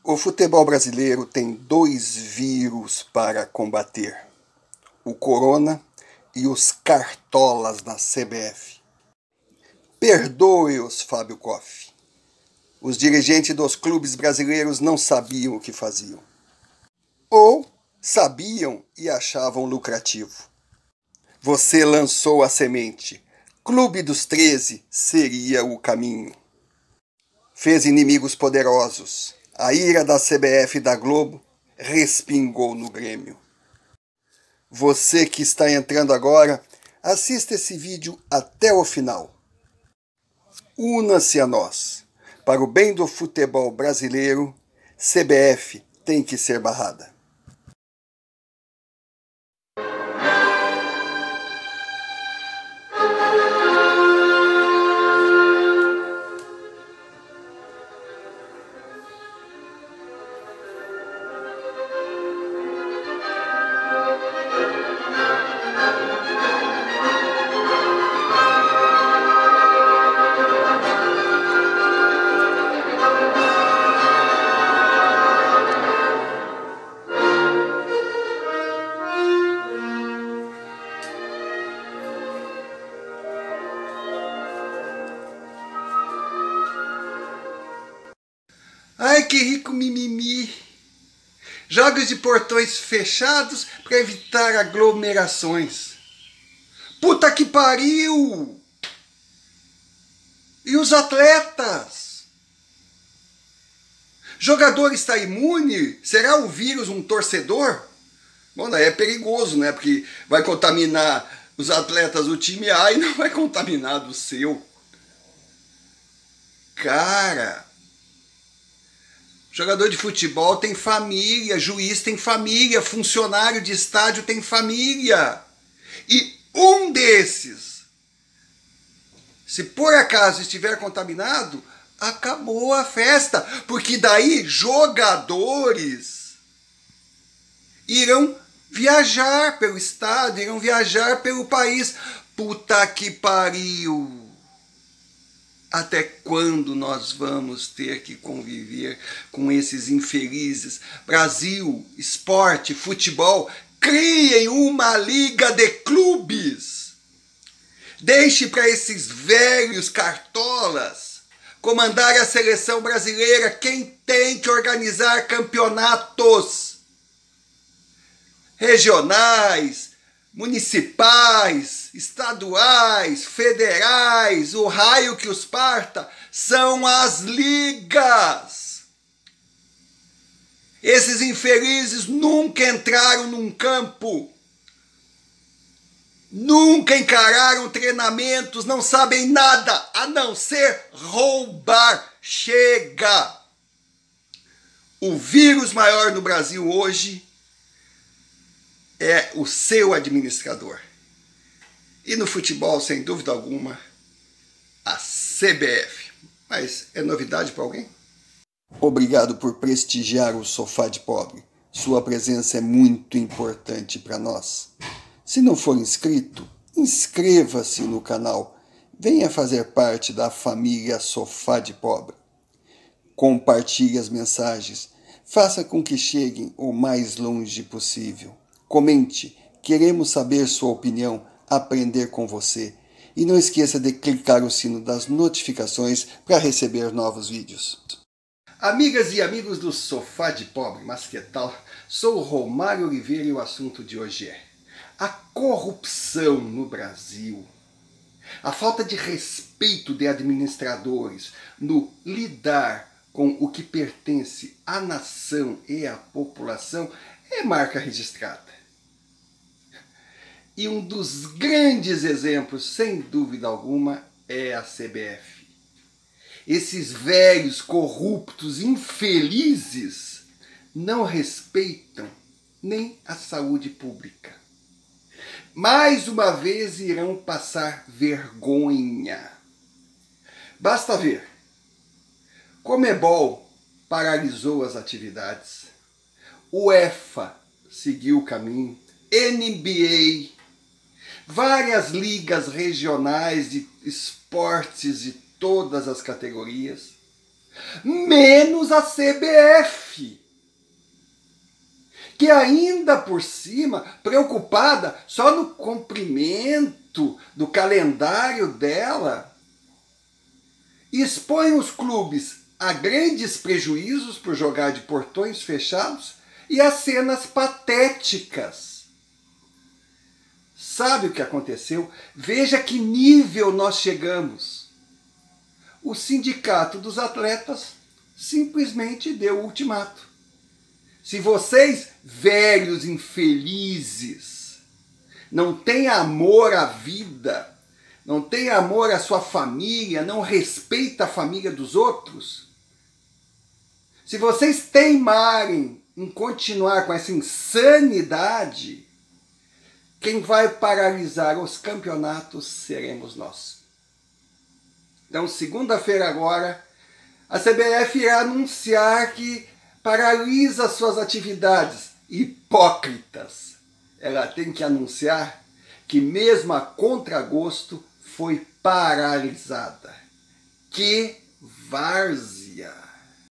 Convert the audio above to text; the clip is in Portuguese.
O futebol brasileiro tem dois vírus para combater: o corona e os cartolas na CBF. Perdoe-os, Fábio Koff. Os dirigentes dos clubes brasileiros não sabiam o que faziam. Ou sabiam e achavam lucrativo. Você lançou a semente. Clube dos 13 seria o caminho. Fez inimigos poderosos. A ira da CBF e da Globo respingou no Grêmio. Você que está entrando agora, assista esse vídeo até o final. Una-se a nós. Para o bem do futebol brasileiro, CBF tem que ser barrada. Ai, que rico mimimi! Jogos de portões fechados para evitar aglomerações. Puta que pariu! E os atletas? Jogador está imune? Será o vírus um torcedor? Bom, daí é perigoso, né? Porque vai contaminar os atletas do time A e não vai contaminar do seu. Cara... Jogador de futebol tem família, juiz tem família, funcionário de estádio tem família. E um desses, se por acaso estiver contaminado, acabou a festa. Porque daí jogadores irão viajar pelo estádio, irão viajar pelo país. Puta que pariu! Até quando nós vamos ter que conviver com esses infelizes? Brasil, esporte, futebol, criem uma liga de clubes. Deixe para esses velhos cartolas comandar a seleção brasileira. Quem tem que organizar campeonatos regionais, municipais, estaduais, federais, o raio que os parta, são as ligas. Esses infelizes nunca entraram num campo, nunca encararam treinamentos, não sabem nada a não ser roubar. Chega! O vírus maior no Brasil hoje é o seu administrador. E no futebol, sem dúvida alguma, a CBF. Mas é novidade para alguém? Obrigado por prestigiar o Sofá de Pobre. Sua presença é muito importante para nós. Se não for inscrito, inscreva-se no canal. Venha fazer parte da família Sofá de Pobre. Compartilhe as mensagens. Faça com que cheguem o mais longe possível. Comente, queremos saber sua opinião, aprender com você. E não esqueça de clicar no sino das notificações para receber novos vídeos. Amigas e amigos do Sofá de Pobre, mas que tal? Sou o Romário Oliveira e o assunto de hoje é a corrupção no Brasil. A falta de respeito de administradores no lidar com o que pertence à nação e à população é marca registrada. E um dos grandes exemplos, sem dúvida alguma, é a CBF. Esses velhos, corruptos, infelizes, não respeitam nem a saúde pública. Mais uma vez irão passar vergonha. Basta ver. Conmebol paralisou as atividades. UEFA seguiu o caminho. NBA, várias ligas regionais de esportes de todas as categorias. menos a CBF, que ainda por cima, preocupada só no cumprimento do calendário dela, expõe os clubes a grandes prejuízos por jogar de portões fechados e a cenas patéticas. Sabe o que aconteceu? Veja que nível nós chegamos. O sindicato dos atletas simplesmente deu o ultimato. Se vocês, velhos infelizes, não têm amor à vida, não têm amor à sua família, não respeitam a família dos outros, se vocês teimarem em continuar com essa insanidade, quem vai paralisar os campeonatos seremos nós. Então, segunda-feira agora, a CBF irá anunciar que paralisa suas atividades. Hipócritas! Ela tem que anunciar que mesmo a contragosto foi paralisada. Que várzea!